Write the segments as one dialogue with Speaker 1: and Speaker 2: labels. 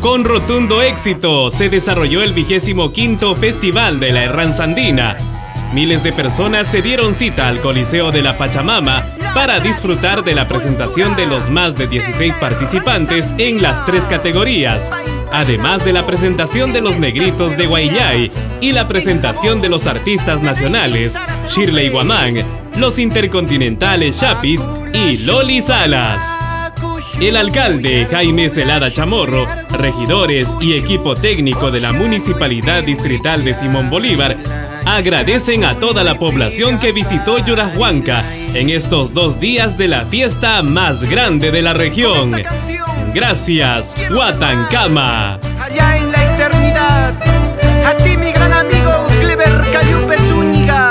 Speaker 1: Con rotundo éxito se desarrolló el 25º Festival de la Herranza Andina. Miles de personas se dieron cita al Coliseo de la Pachamama para disfrutar de la presentación de los más de 16 participantes en las 3 categorías, además de la presentación de los Negritos de Guayllay y la presentación de los artistas nacionales Shirley Guamán, los Intercontinentales Chapis y Loli Salas. El alcalde Jaime Celada Chamorro, regidores y equipo técnico de la Municipalidad Distrital de Simón Bolívar agradecen a toda la población que visitó Yurahuanca en estos 2 días de la fiesta más grande de la región. Gracias, Huatancama.
Speaker 2: Allá en la eternidad, a ti mi gran amigo Clever Cayupe Zúñiga.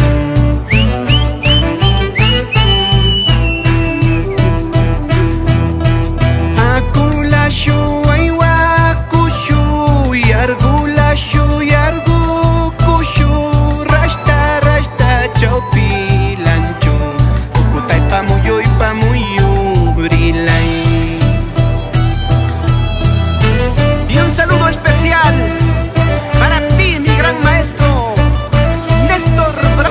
Speaker 2: Y un saludo especial para ti, mi gran maestro Néstor Bra.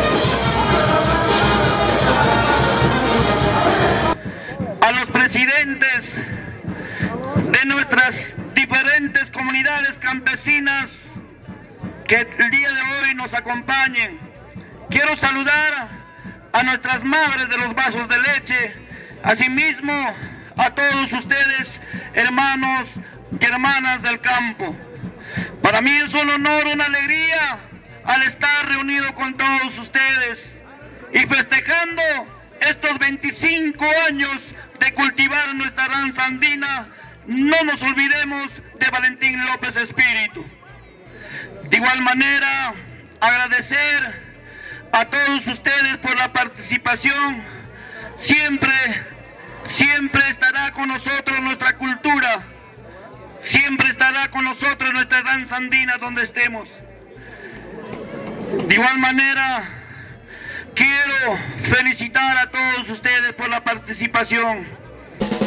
Speaker 3: A los presidentes de nuestras diferentes comunidades campesinas que el día de hoy nos acompañen, quiero saludar a nuestras madres de los vasos de leche, asimismo a todos ustedes, hermanos y hermanas del campo. Para mí es un honor, una alegría al estar reunido con todos ustedes y festejando estos 25 años de cultivar nuestra danza andina. No nos olvidemos de Valentín López Espíritu. De igual manera, agradecer a todos ustedes por la participación. Siempre estará con nosotros nuestra cultura, siempre estará con nosotros nuestra danza andina donde estemos. De igual manera, quiero felicitar a todos ustedes por la participación.